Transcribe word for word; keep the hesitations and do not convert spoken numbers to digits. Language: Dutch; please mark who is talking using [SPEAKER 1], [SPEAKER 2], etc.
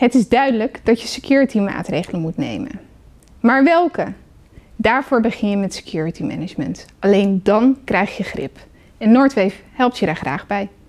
[SPEAKER 1] Het is duidelijk dat je security maatregelen moet nemen. Maar welke? Daarvoor begin je met security management. Alleen dan krijg je grip. En Noordwave helpt je daar graag bij.